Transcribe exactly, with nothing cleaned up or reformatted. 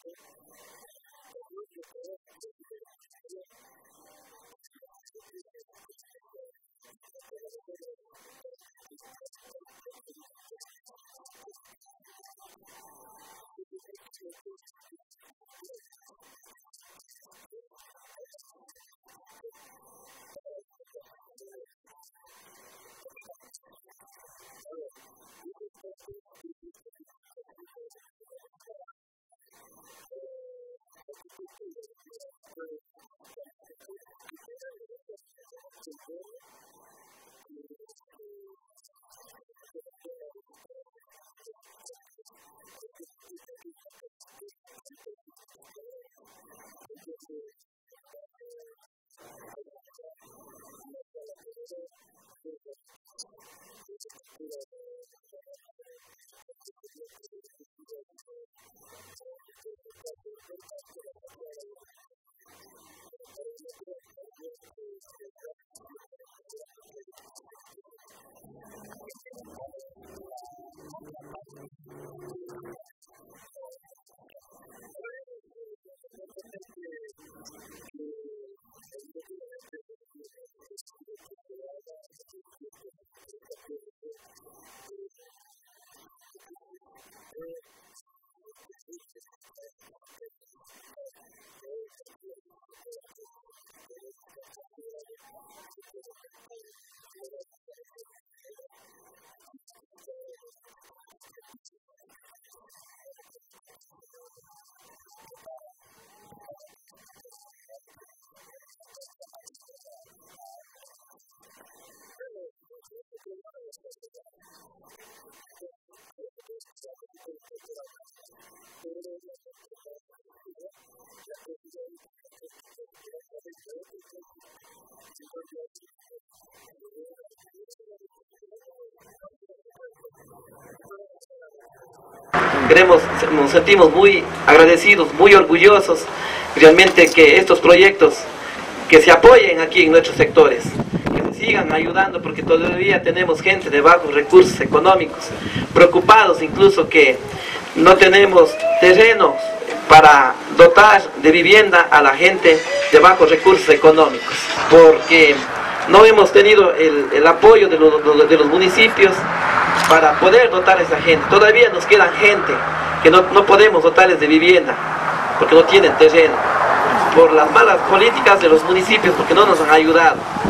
Queremos, nos sentimos muy agradecidos, muy orgullosos realmente que estos proyectos que se apoyen aquí en nuestros sectores, que se sigan ayudando, porque todavía tenemos gente de bajos recursos económicos, preocupados incluso que no tenemos terrenos para dotar de vivienda a la gente de bajos recursos económicos, porque no hemos tenido el, el apoyo de los, de los municipios para poder dotar a esa gente. Todavía nos quedan gente que no, no podemos dotarles de vivienda porque no tienen terreno, por las malas políticas de los municipios, porque no nos han ayudado.